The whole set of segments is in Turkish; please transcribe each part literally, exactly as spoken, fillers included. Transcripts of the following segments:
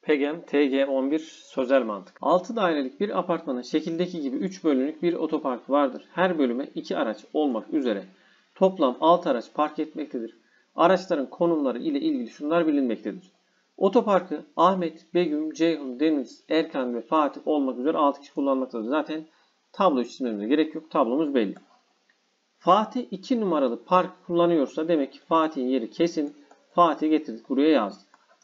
PEGEM T G on bir sözel mantık. altı dairelik bir apartmanın şekildeki gibi üç bölümlük bir otoparkı vardır. Her bölüme iki araç olmak üzere toplam altı araç park etmektedir. Araçların konumları ile ilgili şunlar bilinmektedir. Otoparkı Ahmet, Begüm, Ceyhun, Deniz, Erkan ve Fatih olmak üzere altı kişi kullanmaktadır. Zaten tablo çizmemize gerek yok. Tablomuz belli. Fatih iki numaralı park kullanıyorsa demek ki Fatih'in yeri kesin. Fatih'i getirdik buraya yazdık.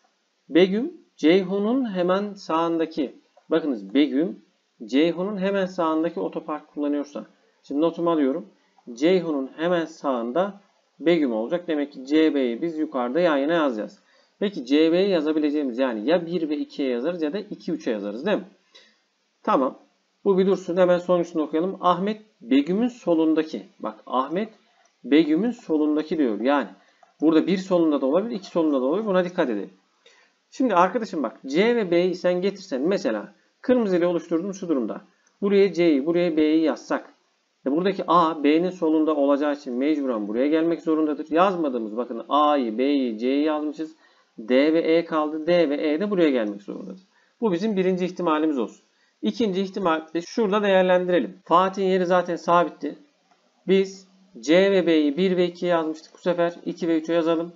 Begüm, Ceyhun'un hemen sağındaki, bakınız Begüm, Ceyhun'un hemen sağındaki otopark kullanıyorsa, şimdi notumu alıyorum. Ceyhun'un hemen sağında Begüm olacak. Demek ki C B'yi biz yukarıda yan yana yazacağız. Peki C B'yi yazabileceğimiz yani ya bir ve ikiye yazarız ya da iki üçe yazarız değil mi? Tamam. Bu bir dursun. Hemen sonuçunu okuyalım. Ahmet Begüm'ün solundaki. Bak Ahmet Begüm'ün solundaki diyor. Yani burada bir solunda da olabilir, iki solunda da olabilir. Buna dikkat edelim. Şimdi arkadaşım bak C ve B'yi sen getirsen mesela kırmızı ile oluşturduğum şu durumda. Buraya C'yi, buraya B'yi yazsak. E buradaki A, B'nin solunda olacağı için mecburen buraya gelmek zorundadır. Yazmadığımız bakın A'yı, B'yi, C'yi yazmışız. D ve E kaldı. D ve E de buraya gelmek zorundadır. Bu bizim birinci ihtimalimiz olsun. İkinci ihtimal de şurada değerlendirelim. Fatih'in yeri zaten sabitti. Biz C ve B'yi bir ve ikiye yazmıştık. Bu sefer iki ve üçe yazalım.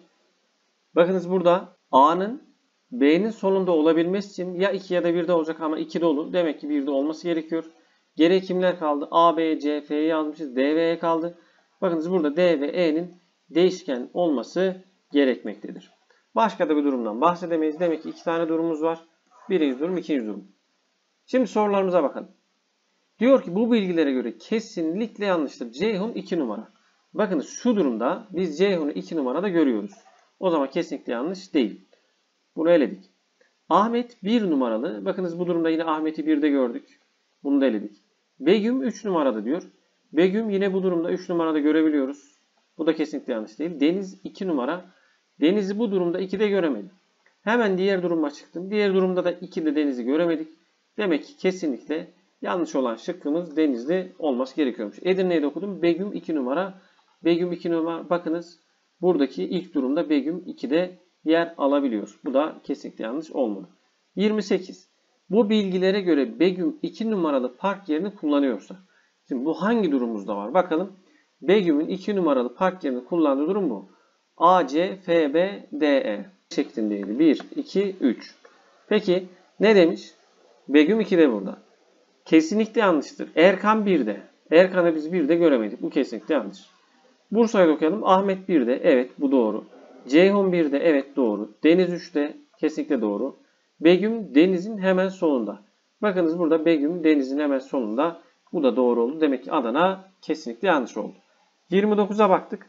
Bakınız burada A'nın B'nin sonunda olabilmesi için ya iki ya da birde olacak ama iki dolu. Demek ki birde olması gerekiyor. Geriye kimler kaldı? A, B, C, F'yi yazmışız. D ve E kaldı. Bakınız burada D ve E'nin değişken olması gerekmektedir. Başka da bir durumdan bahsedemeyiz. Demek ki iki tane durumumuz var. Birinci durum, ikinci durum. Şimdi sorularımıza bakalım. Diyor ki bu bilgilere göre kesinlikle yanlıştır. Ceyhun iki numara. Bakınız şu durumda biz Ceyhun'u iki numarada görüyoruz. O zaman kesinlikle yanlış değil. Bunu eledik. Ahmet bir numaralı. Bakınız bu durumda yine Ahmet'i birde gördük. Bunu da eledik. Begüm üç numarada diyor. Begüm yine bu durumda üç numarada görebiliyoruz. Bu da kesinlikle yanlış değil. Deniz iki numara. Deniz'i bu durumda ikide göremedik. Hemen diğer duruma çıktım. Diğer durumda da ikide Deniz'i göremedik. Demek ki kesinlikle yanlış olan şıkkımız Denizli olması gerekiyormuş. Edirne'yi de okudum. Begüm iki numara. Begüm iki numara. Bakınız buradaki ilk durumda Begüm ikide yer alabiliyor. Bu da kesinlikle yanlış olmadı. yirmi sekiz. Bu bilgilere göre Begüm iki numaralı park yerini kullanıyorsa. Şimdi bu hangi durumumuzda var? Bakalım. Begüm'ün iki numaralı park yerini kullandığı durum bu. A, C, F, B, D, E şeklindeydi. bir, iki, üç. Peki ne demiş? Begüm ikide burada. Kesinlikle yanlıştır. Erkan birde. Erkan'ı biz birde göremedik. Bu kesinlikle yanlış. Bursa'yı okuyalım. Ahmet birde. Evet bu doğru. Ceyhun birde. Evet doğru. Deniz üçte. Kesinlikle doğru. Begüm Deniz'in hemen solunda. Bakınız burada Begüm Deniz'in hemen solunda. Bu da doğru oldu. Demek ki Adana kesinlikle yanlış oldu. yirmi dokuza baktık.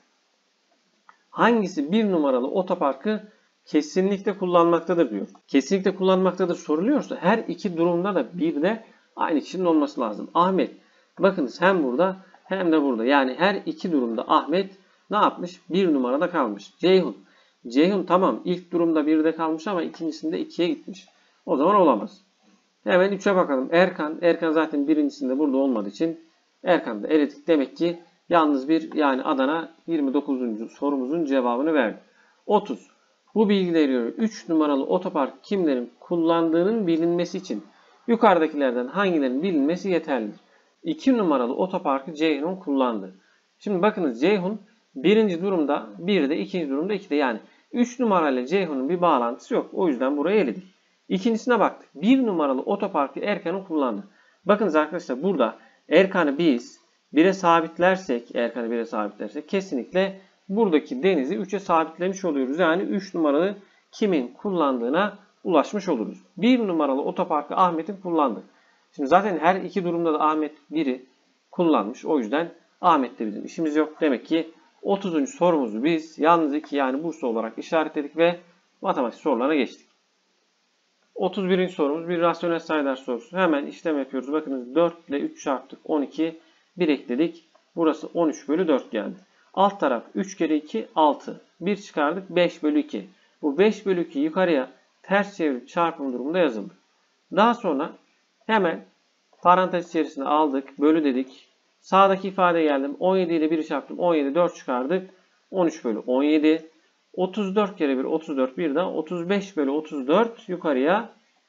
Hangisi bir numaralı otoparkı kesinlikle kullanmaktadır diyor. Kesinlikle kullanmaktadır soruluyorsa her iki durumda da bir de aynı kişinin olması lazım. Ahmet. Bakınız hem burada hem de burada. Yani her iki durumda Ahmet ne yapmış? Bir numarada kalmış. Ceyhun. Ceyhun tamam ilk durumda birde kalmış ama ikincisinde ikiye gitmiş. O zaman olamaz. Hemen üçe bakalım. Erkan. Erkan zaten birincisinde burada olmadığı için Erkan'da eledik. Demek ki yalnız bir yani Adana yirmi dokuzuncu sorumuzun cevabını verdi. otuz. Bu bilgileri göre üç numaralı otopark kimlerin kullandığının bilinmesi için yukarıdakilerden hangilerinin bilinmesi yeterlidir? iki numaralı otoparkı Ceyhun kullandı. Şimdi bakınız Ceyhun birinci durumda birde, ikinci durumda ikide yani üç numarayla Ceyhun'un bir bağlantısı yok. O yüzden burayı eledik. İkincisine baktık. bir numaralı otoparkı Erkan'ın kullandı. Bakınız arkadaşlar burada Erkan'ı biz bire sabitlersek, Erkan'ı bire sabitlersek kesinlikle buradaki Deniz'i üçe sabitlemiş oluyoruz. Yani üç numaralı kimin kullandığına ulaşmış oluruz. bir numaralı otoparkı Ahmet'in kullandı. Şimdi zaten her iki durumda da Ahmet biri kullanmış. O yüzden Ahmet'le bizim işimiz yok. Demek ki otuzuncu sorumuzu biz yalnız iki yani Bursa olarak işaretledik ve matematik sorularına geçtik. otuz birinci sorumuz bir rasyonel sayılar sorusu. Hemen işlem yapıyoruz. Bakınız dört ile üç çarptık. on iki. bir ekledik. Burası on üç bölü dört geldi. Alt taraf üç kere iki altı. bir çıkardık beş bölü iki. Bu beş bölü iki yukarıya ters çevirip çarpım durumunda yazıldı. Daha sonra hemen parantez içerisine aldık. Bölü dedik. Sağdaki ifade geldim. on yedi ile biri çarptım. on yedi dört çıkardık. on üç bölü on yedi. otuz dört kere bir otuz dört bir de otuz beş bölü otuz dört yukarıya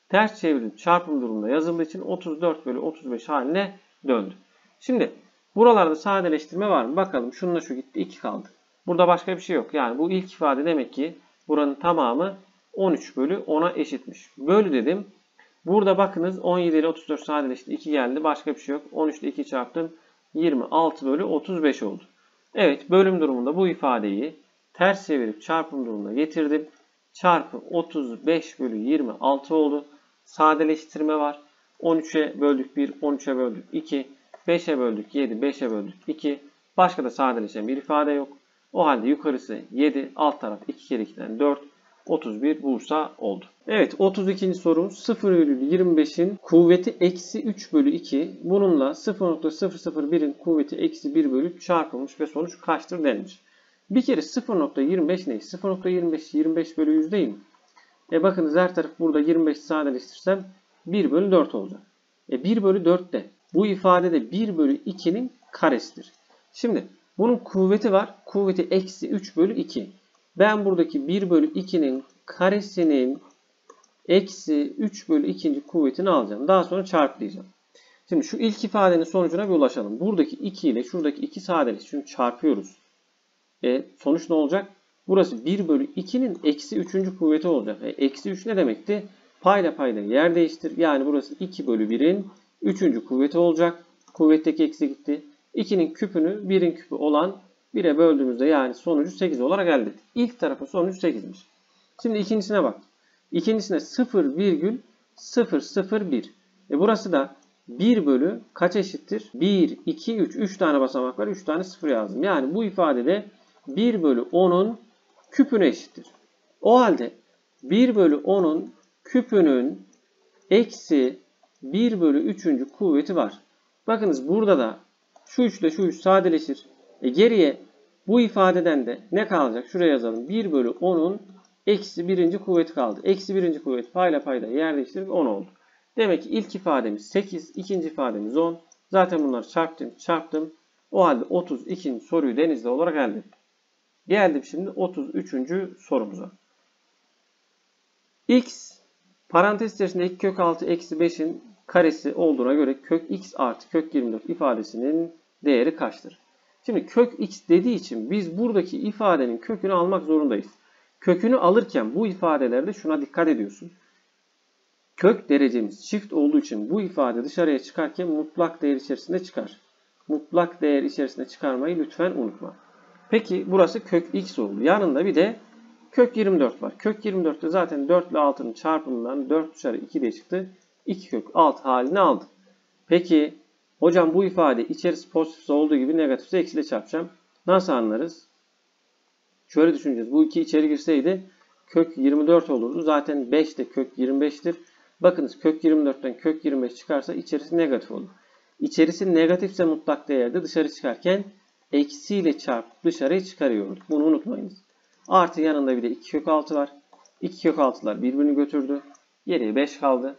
ters çevrilip çarpım durumunda yazıldığı için otuz dört bölü otuz beş haline döndü. Şimdi buralarda sadeleştirme var mı? Bakalım. Şununla şu gitti. iki kaldı. Burada başka bir şey yok. Yani bu ilk ifade demek ki buranın tamamı on üç bölü ona eşitmiş. Bölü dedim. Burada bakınız on yedi ile otuz dört sadeleşti. iki geldi. Başka bir şey yok. on üç ile iki çarptım. yirmi altı bölü otuz beş oldu. Evet, bölüm durumunda bu ifadeyi ters çevirip çarpım durumuna getirdim. Çarpı otuz beş bölü yirmi altı oldu. Sadeleştirme var. on üçe böldük bir, on üçe böldük iki, beşe böldük yedi, beşe böldük iki. Başka da sadeleşen bir ifade yok. O halde yukarısı yedi, alt taraf iki kere ikiden dört, otuz bir Bursa oldu. Evet, otuz ikinci sorumuz sıfır virgül yirmi beşin kuvveti eksi üç bölü iki. Bununla sıfır nokta sıfır sıfır birin kuvveti eksi bir bölü üç çarpılmış ve sonuç kaçtır denmiş. Bir kere sıfır nokta yirmi beş ne? sıfır nokta yirmi beş yirmi beş bölü yüz değil mi? E bakınız her taraf burada yirmi beşi sadeleştirsem bir bölü dört olacak. E bir bölü dört de bu ifadede bir bölü ikinin karesidir. Şimdi bunun kuvveti var. Kuvveti eksi üç bölü iki. Ben buradaki bir bölü ikinin karesinin eksi üç bölü ikinci kuvvetini alacağım. Daha sonra çarplayacağım. Şimdi şu ilk ifadenin sonucuna bir ulaşalım. Buradaki iki ile şuradaki iki sadeleş. Şimdi çarpıyoruz. E, sonuç ne olacak? Burası bir bölü ikinin eksi üçüncü kuvveti olacak. E, eksi üç ne demekti? Payla payla yer değiştir. Yani burası iki bölü birin üçüncü kuvveti olacak. Kuvvetteki eksi gitti. ikinin küpünü birin küpü olan bire böldüğümüzde yani sonucu sekiz olarak elde ettik. İlk tarafın sonucu sekizmiş. Şimdi ikincisine bak. İkincisine sıfır virgül sıfır sıfır bir. E burası da bir bölü kaç eşittir? bir, iki, üç. üç tane basamak var. üç tane sıfır yazdım. Yani bu ifadede bir bölü onun küpüne eşittir. O halde bir bölü onun küpünün eksi bir bölü üçüncü kuvveti var. Bakınız burada da şu üç ile şu üç sadeleşir. E geriye bu ifadeden de ne kalacak? Şuraya yazalım. bir bölü onun eksi birinci kuvveti kaldı. Eksi birinci kuvvet payla payda yer değiştirip on oldu. Demek ki ilk ifademiz sekiz, ikinci ifademiz on. Zaten bunları çarptım, çarptım. O halde otuz ikinci soruyu denizli olarak elde ettim. Geldim şimdi otuz üçüncü sorumuza. X parantez içerisinde iki kök altı eksi beşin karesi olduğuna göre kök x artı kök yirmi dört ifadesinin değeri kaçtır? Şimdi kök x dediği için biz buradaki ifadenin kökünü almak zorundayız. Kökünü alırken bu ifadelerde şuna dikkat ediyorsun. Kök derecemiz çift olduğu için bu ifade dışarıya çıkarken mutlak değer içerisinde çıkar. Mutlak değer içerisinde çıkarmayı lütfen unutma. Peki burası kök x oldu. Yanında bir de kök yirmi dört var. Kök yirmi dörtte zaten dört ile altının çarpımından dört dışarı iki diye çıktı. iki kök altı halini aldı. Peki hocam bu ifade içerisi pozitifse olduğu gibi negatifse eksiyle çarpacağım. Nasıl anlarız? Şöyle düşüneceğiz. Bu iki içeri girseydi kök yirmi dört olurdu. Zaten beş de kök yirmi beş'tir. Bakınız kök yirmi dörtten kök yirmi beş çıkarsa içerisi negatif olur. İçerisi negatifse mutlak değerde dışarı çıkarken eksiyle çarpıp dışarıya çıkarıyorduk. Bunu unutmayınız. Artı yanında bir de iki kök altı var. iki kök altılar birbirini götürdü. Geriye beş kaldı.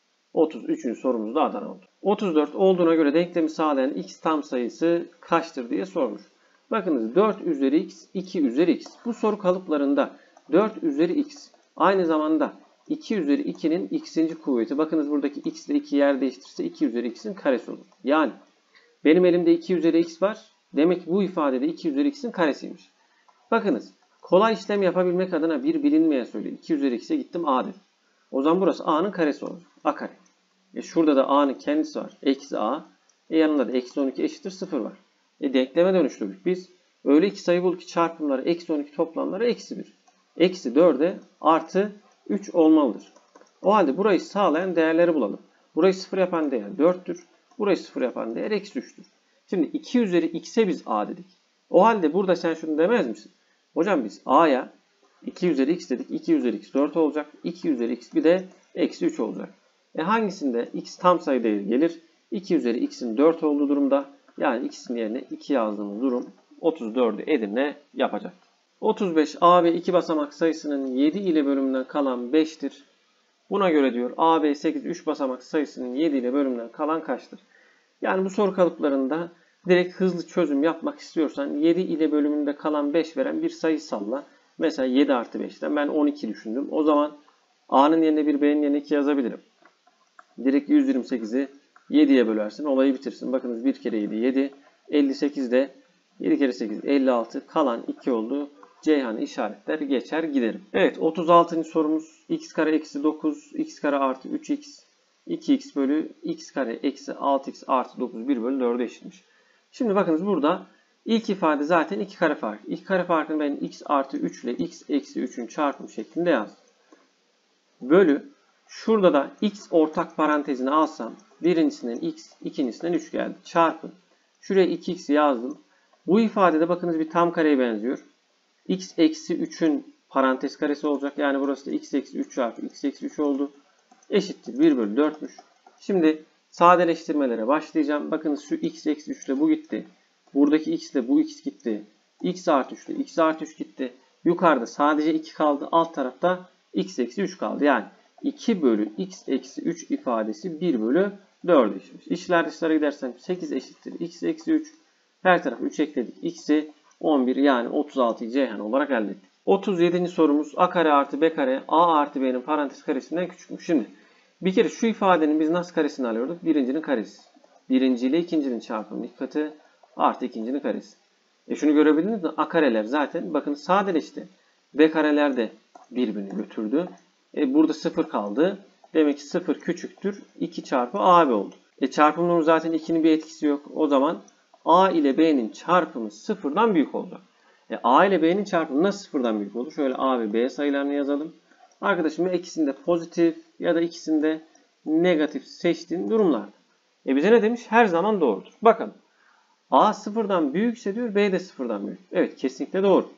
otuz üçüncü sorumuz da Adana oldu. otuz dört olduğuna göre denklemi sağlayan x tam sayısı kaçtır diye sormuş. Bakınız dört üzeri x, iki üzeri x. Bu soru kalıplarında dört üzeri x aynı zamanda iki üzeri ikinin x'inci kuvveti. Bakınız buradaki x ile iki yer değiştirirse iki üzeri x'in karesi olur. Yani benim elimde iki üzeri x var. Demek ki bu ifadede iki üzeri x'in karesiymiş. Bakınız kolay işlem yapabilmek adına bir bilinmeyen söylüyor. iki üzeri x'e gittim a dedim. O zaman burası a'nın karesi olur. A kare. E şurada da a'nın kendisi var. Eksi a. E yanında da eksi on iki eşittir sıfır var. E denkleme dönüştürdük biz. Öyle iki sayı bulduk ki çarpımları eksi on iki toplamları eksi bir. Eksi dörde artı üç olmalıdır. O halde burayı sağlayan değerleri bulalım. Burayı sıfır yapan değer dörttür. Burayı sıfır yapan değer eksi üç'tür. Şimdi iki üzeri x'e biz a dedik. O halde burada sen şunu demez misin? Hocam biz a'ya iki üzeri x dedik. iki üzeri x dört olacak. iki üzeri x bir de eksi üç olacak. E hangisinde x tam sayı değeri gelir? iki üzeri x'in dört olduğu durumda. Yani ikisinin yerine iki yazdığımız durum otuz dörd'ü Edirne yapacak. otuz beş a b iki basamak sayısının yedi ile bölümünden kalan beş'tir. Buna göre diyor a b sekiz üç basamak sayısının yedi ile bölümünden kalan kaçtır? Yani bu soru kalıplarında direkt hızlı çözüm yapmak istiyorsan yedi ile bölümünde kalan beş veren bir sayı salla. Mesela yedi artı beş'ten ben on iki düşündüm. O zaman A'nın yerine bir, B'nin yerine iki yazabilirim. Direkt yüz yirmi sekizi yediye bölersin. Olayı bitirsin. Bakınız bir kere yedi, yedi. elli sekiz de yedi kere sekiz, elli altı. Kalan iki oldu. Ceyhan'ı işaretler geçer giderim. Evet, otuz altıncı sorumuz. X kare eksi dokuz, x kare artı üç x, iki x bölü x kare eksi altı x artı dokuz bir bölü dörde eşitmiş. Şimdi bakınız burada ilk ifade zaten iki kare farkı. İki kare farkını ben x artı üç ile x eksi üçün çarpımı şeklinde yazdım. Bölü, şurada da x ortak parantezini alsam birincisinden x, ikincisinden üç geldi. Çarpın. Şuraya iki x yazdım. Bu ifadede bakınız bir tam kareye benziyor. X eksi üçün parantez karesi olacak. Yani burası da x eksi üç çarpı x eksi üç oldu. Eşittir bir bölü dörtmüş. Şimdi sadeleştirmelere başlayacağım. Bakınız şu x eksi üç ile bu gitti. Buradaki x ile bu x gitti. X artı üç ile x artı üç gitti. Yukarıda sadece iki kaldı. Alt tarafta x eksi üç kaldı. Yani iki bölü x eksi üç ifadesi bir bölü dörde eşitmiş. İşler dışlara gidersem sekiz eşittir x eksi üç. Her tarafa üç ekledik. X'i on bir, yani otuz altıyı Ceyhan olarak elde ettik. otuz yedinci sorumuz a kare artı b kare a artı b'nin parantez karesinden küçükmüş. Şimdi bir kere şu ifadenin biz nasıl karesini alıyorduk? Birincinin karesi. Birinci ile ikincinin çarpımı iki katı artı ikincinin karesi. E şunu görebildiniz mi? A kareler zaten bakın sadeleşti. B kareler de birbirini götürdü. E burada sıfır kaldı. Demek ki sıfır küçüktür. iki çarpı a b oldu. E çarpımının zaten ikinin bir etkisi yok. O zaman a ile b'nin çarpımı sıfırdan büyük olacak. E a ile b'nin çarpımı nasıl sıfırdan büyük olur? Şöyle a ve b sayılarını yazalım. Arkadaşım ikisinde pozitif ya da ikisinde negatif seçtiğin durumlarda. E bize ne demiş? Her zaman doğrudur. Bakın. A sıfırdan büyükse diyor, B de sıfırdan büyük. Evet, kesinlikle doğru.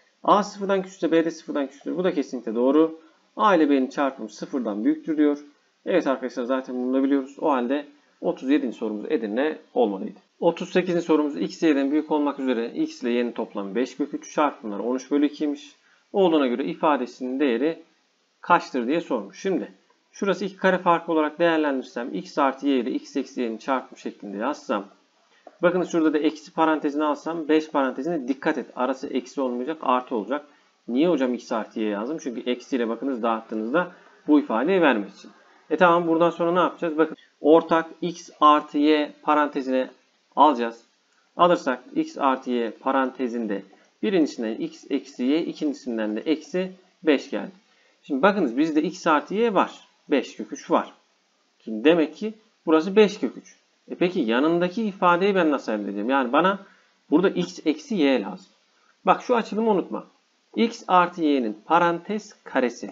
A sıfırdan küçükse B de sıfırdan küçüktür. Bu da kesinlikle doğru. A ile B'nin çarpımı sıfırdan büyüktür diyor. Evet arkadaşlar, zaten bunu da biliyoruz. O halde otuz yedinci sorumuz Edirne olmalıydı. otuz sekizinci sorumuz x y'den büyük olmak üzere x ile y'nin toplamı beş kök üç, çarpımlar on üç bölü ikiymiş. Olduğuna göre ifadesinin değeri kaçtır diye sormuş. Şimdi şurası iki kare farkı olarak değerlendirirsem x artı y ile x eksi y'nin çarpımı şeklinde yazsam. Bakın şurada da eksi parantezini alsam beş parantezine dikkat et. Arası eksi olmayacak, artı olacak. Niye hocam x artı y yazdım? Çünkü eksiyle bakınız dağıttığınızda bu ifadeyi vermek için. E tamam, buradan sonra ne yapacağız? Bakın ortak x artı y parantezine alacağız. Alırsak x artı y parantezinde birincisinden x eksi y, ikincisinden de eksi beş geldi. Şimdi bakınız bizde x artı y var. beş kök üç var. Şimdi demek ki burası beş kök üç. E peki yanındaki ifadeyi ben nasıl elde edeceğim? Yani bana burada x eksi y lazım. Bak şu açılımı unutma. X artı y'nin parantez karesi.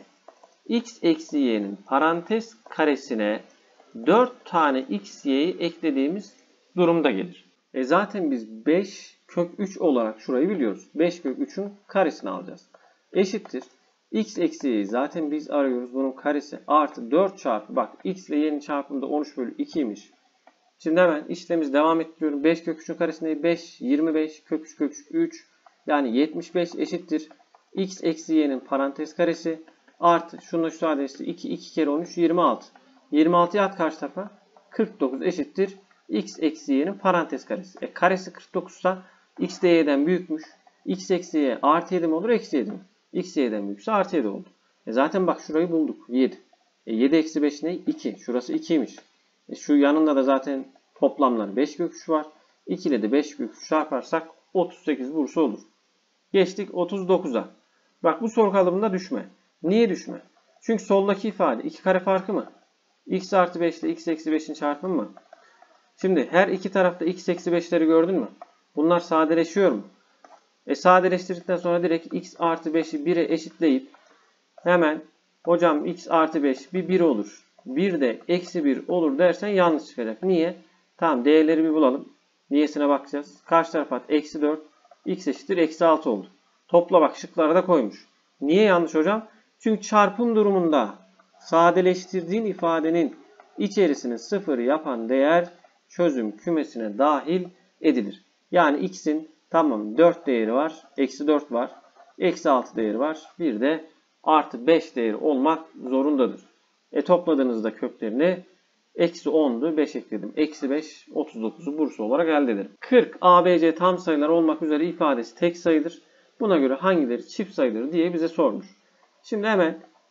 X eksi y'nin parantez karesine dört tane x y'yi eklediğimiz durumda gelir. E zaten biz beş kök üç olarak şurayı biliyoruz. beş kök üçün karesini alacağız. Eşittir. X eksi y'yi zaten biz arıyoruz. Bunun karesi artı dört çarpı. Bak x ile y'nin çarpımı on üç bölü ikiymiş. Şimdi hemen işlemimizi devam ettiriyorum. beş kök üçün karesinde beş, yirmi beş, kök üç kök üç, üç. Yani yetmiş beş eşittir. X eksi y'nin parantez karesi artı şununla şu sadeleşti. iki, iki kere on üç, yirmi altı. yirmi altıyı at karşı tarafa. kırk dokuz eşittir. X eksi y'nin parantez karesi. E karesi kırk dokuz ise x de y'den büyükmüş. X eksi y artı yedi mi olur, eksi yedi mi? X y'den büyükse artı yedi oldu. E zaten bak şurayı bulduk. yedi. E yedi eksi beş ne? iki. Şurası ikiymiş. E şu yanında da zaten toplamlar beş kök üç var. iki ile de beş kök üç çarparsak otuz sekiz Bursa olur. Geçtik otuz dokuza. Bak bu soru kalıbında düşme. Niye düşme? Çünkü soldaki ifade iki kare farkı mı? X artı beş ile x eksi beşin çarpımı mı? Şimdi her iki tarafta x eksi beşleri gördün mü? Bunlar sadeleşiyor mu? E sadeleştirdikten sonra direkt x artı beşi bire eşitleyip hemen hocam x artı beş bir bir olur. bir de eksi bir olur dersen yanlış çıkacak. Niye? Tamam, değerleri bir bulalım. Niyesine bakacağız. Karşı tarafa at. Eksi dört. X eşittir. Eksi altı oldu. Topla bak, şıkları da koymuş. Niye yanlış hocam? Çünkü çarpım durumunda sadeleştirdiğin ifadenin içerisine sıfır yapan değer çözüm kümesine dahil edilir. Yani x'in tamam dört değeri var. Eksi dört var. Eksi altı değeri var. Bir de artı beş değeri olmak zorundadır. E topladığınızda köklerini eksi ondu. beş ekledim. Eksi beş, otuz dokuzu Bursa olarak elde ederim. kırk A B C tam sayılar olmak üzere ifadesi tek sayıdır. Buna göre hangileri çift sayıdır diye bize sormuş. Şimdi hemen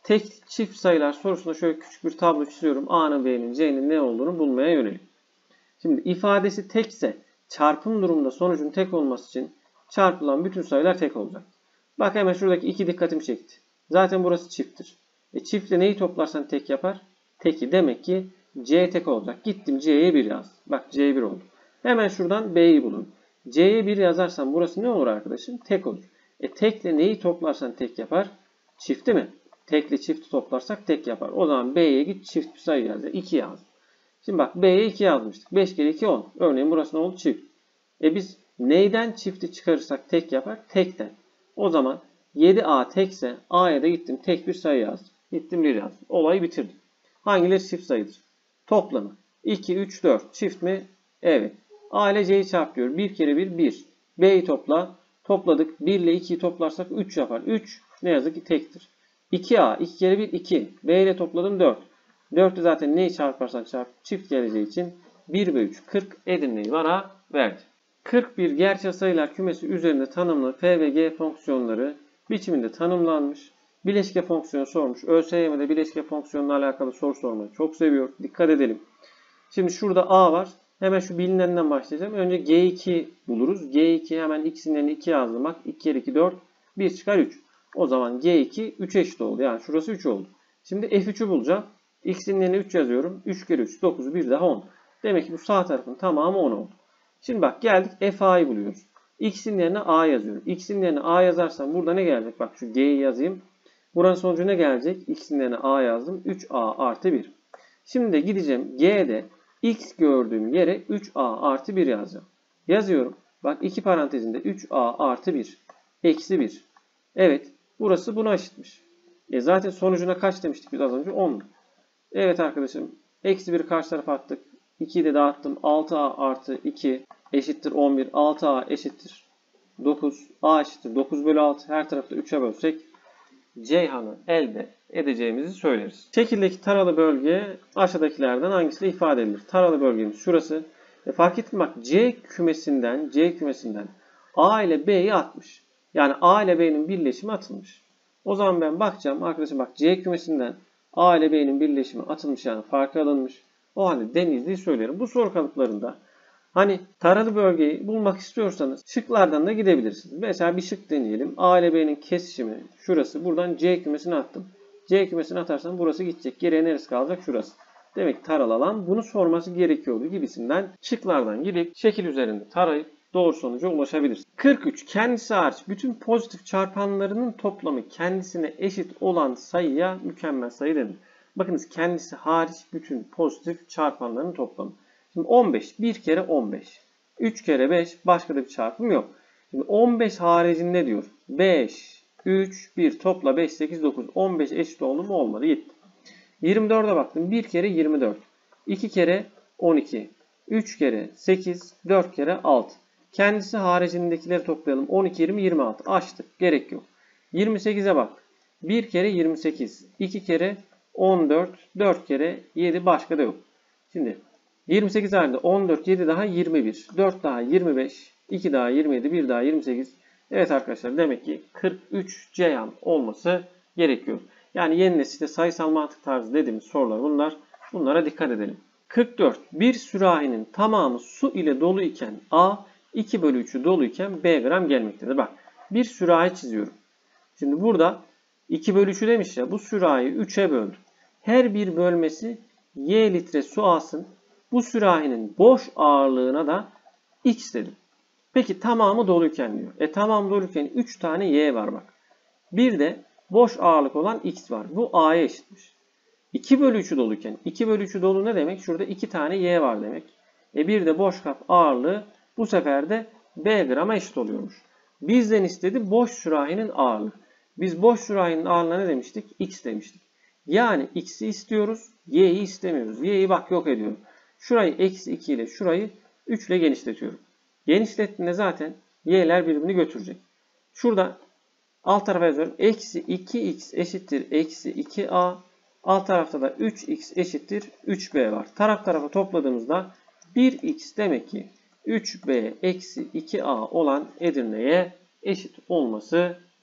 tek çift sayılar sorusunda şöyle küçük bir tablo çiziyorum. A'nın, B'nin, C'nin ne olduğunu bulmaya yönelik. Şimdi ifadesi tekse çarpım durumunda sonucun tek olması için çarpılan bütün sayılar tek olacak. Bak hemen şuradaki iki dikkatimi çekti. Zaten burası çifttir. E çiftle neyi toplarsan tek yapar? Teki. Demek ki C tek olacak. Gittim C'ye bir yaz. Bak C bir oldu. Hemen şuradan B'yi bulun. C'ye bir yazarsam burası ne olur arkadaşım? Tek olur. E tekle neyi toplarsan tek yapar? Çifti mi? Tekle çifti toplarsak tek yapar. O zaman B'ye git çift bir sayı yaz. iki yaz. Şimdi bak B'ye iki yazmıştık. beş kere iki on. Örneğin burası ne oldu? Çift. E biz neyden çifti çıkarırsak tek yapar? Tekten. O zaman yedi A tekse A'ya da gittim tek bir sayı yazdım. Gittim bir yazdım. Olayı bitirdim. Hangileri çift sayıdır? Toplamı. iki, üç, dört. Çift mi? Evet. A ile C'yi çarpıyor. bir kere bir, bir. B'yi topla. Topladık. bir ile ikiyi toplarsak üç yapar. üç ne yazık ki tektir. iki A. iki kere bir, iki. B ile topladım dört. dörtü zaten neyi çarparsan çarp. Çift geleceği için bir ve üç. kırk Edirne'yi bana verdi. kırk bir gerçel sayılar kümesi üzerinde tanımlı f ve g fonksiyonları biçiminde tanımlanmış. Bileşke fonksiyonu sormuş. ÖSYM'de bileşke fonksiyonla alakalı soru sormayı çok seviyor. Dikkat edelim. Şimdi şurada A var. Hemen şu bilinenden başlayacağım. Önce G iki buluruz. G iki hemen ikisinin yerine iki yazdım. Bak iki kere iki dört. bir çıkar üç. O zaman G iki üçe eşit oldu. Yani şurası üç oldu. Şimdi F üçü bulacağım. X'in yerine üç yazıyorum. üç kere üç dokuz. bir daha on. Demek ki bu sağ tarafın tamamı on oldu. Şimdi bak geldik F A'yı buluyoruz. X'in yerine A yazıyorum. X'in yerine A yazarsam burada ne gelecek? Bak şu G'yi yazayım. Buranın sonucu ne gelecek? X'in yerine A yazdım. üç A artı bir. Şimdi de gideceğim G'de X gördüğüm yere üç A artı bir yazacağım. Yazıyorum. Bak iki parantezinde üç A artı bir. Eksi bir. Evet. Burası buna eşitmiş. E zaten sonucuna kaç demiştik biz az önce? on. Evet arkadaşım. Eksi bir karşı tarafa attık. ikiyi de dağıttım. altı A artı iki eşittir on bir. altı A eşittir dokuz. A eşittir dokuz bölü altı. Her tarafta üçe bölsek Ceyhan'ı elde edeceğimizi söyleriz. Şekildeki taralı bölge aşağıdakilerden hangisiyle ifade edilir? Taralı bölgemiz şurası. E fark ettin bak C kümesinden C kümesinden A ile B'yi atmış. Yani A ile B'nin birleşimi atılmış. O zaman ben bakacağım arkadaşım bak C kümesinden A ile B'nin birleşimi atılmış yani farkı alınmış. O halde Denizli'yi söylerim. Bu soru kalıplarında hani taralı bölgeyi bulmak istiyorsanız şıklardan da gidebilirsiniz. Mesela bir şık deneyelim. A ile B'nin kesişimi şurası. Buradan C kümesine attım. C kümesine atarsam burası gidecek. Geriye neresi kalacak? Şurası. Demek ki taralı alan bunu sorması gerekiyordu gibisinden şıklardan gidip şekil üzerinde tarayıp doğru sonuca ulaşabilirsiniz. kırk üç. Kendisi hariç bütün pozitif çarpanlarının toplamı kendisine eşit olan sayıya mükemmel sayı denir. Bakınız kendisi hariç bütün pozitif çarpanların toplamı. Şimdi on beş. bir kere on beş. üç kere beş. Başka da bir çarpım yok. Şimdi on beş haricinde diyor. beş, üç, bir. Topla beş, sekiz, dokuz. on beş eşit oldu mu? Olmadı. Gitti. yirmi dörde baktım. bir kere yirmi dört. iki kere on iki. üç kere sekiz. dört kere altı. Kendisi haricindekileri toplayalım. on iki, yirmi, yirmi altı. Açtık. Gerek yok. yirmi sekize bak. bir kere yirmi sekiz. iki kere on dört. dört kere yedi. Başka da yok. Şimdi yirmi sekiz halinde on dört, yedi daha yirmi bir. dört daha yirmi beş. iki daha yirmi yedi. bir daha yirmi sekiz. Evet arkadaşlar demek ki kırk üç Ceyhan olması gerekiyor. Yani yeni nesilde sayısal mantık tarzı dediğimiz sorular bunlar. Bunlara dikkat edelim. kırk dört. Bir sürahinin tamamı su ile dolu iken A iki bölü üçü dolu iken B gram gelmektedir. Bak bir sürahi çiziyorum. Şimdi burada iki bölü üçü demiş ya bu sürahiyi üçe böldüm. Her bir bölmesi Y litre su alsın. Bu sürahinin boş ağırlığına da X dedim. Peki tamamı doluyken diyor. E tamam doluyken üç tane Y var bak. Bir de boş ağırlık olan X var. Bu A'ya eşitmiş. iki bölü üçü doluyken iki bölü üçü dolu ne demek? Şurada iki tane Y var demek. E bir de boş kap ağırlığı bu sefer de B grama eşit oluyormuş. Bizden istedi boş sürahinin ağırlığı. Biz boş sürahinin ağırlığına ne demiştik? X demiştik. Yani X'i istiyoruz. Y'yi istemiyoruz. Y'yi bak yok ediyorum. Şurayı eksi iki ile şurayı üç ile genişletiyorum. Genişlettiğinde zaten Y'ler birbirini götürecek. Şurada alt tarafa yazıyorum. Eksi iki X eşittir eksi iki A. Alt tarafta da üç X eşittir üç B var. Taraf tarafa topladığımızda bir X demek ki üç B eksi iki A olan Edirne'ye eşit olması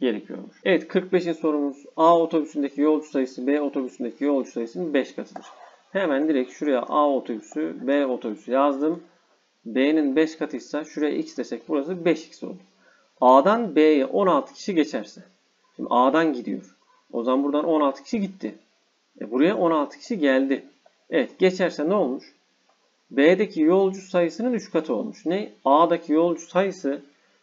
gerekiyormuş. Evet, kırk beşinci sorumuz A otobüsündeki yolcu sayısı B otobüsündeki yolcu sayısının beş katıdır. Hemen direkt şuraya A otobüsü B otobüsü yazdım. B'nin beş katıysa şuraya x desek burası beş x oldu. A'dan B'ye on altı kişi geçerse. Şimdi A'dan gidiyor. O zaman buradan on altı kişi gitti. E buraya on altı kişi geldi. Evet, geçerse ne olmuş? B'deki yolcu sayısının üç katı olmuş. Ne? A'daki yolcu sayısı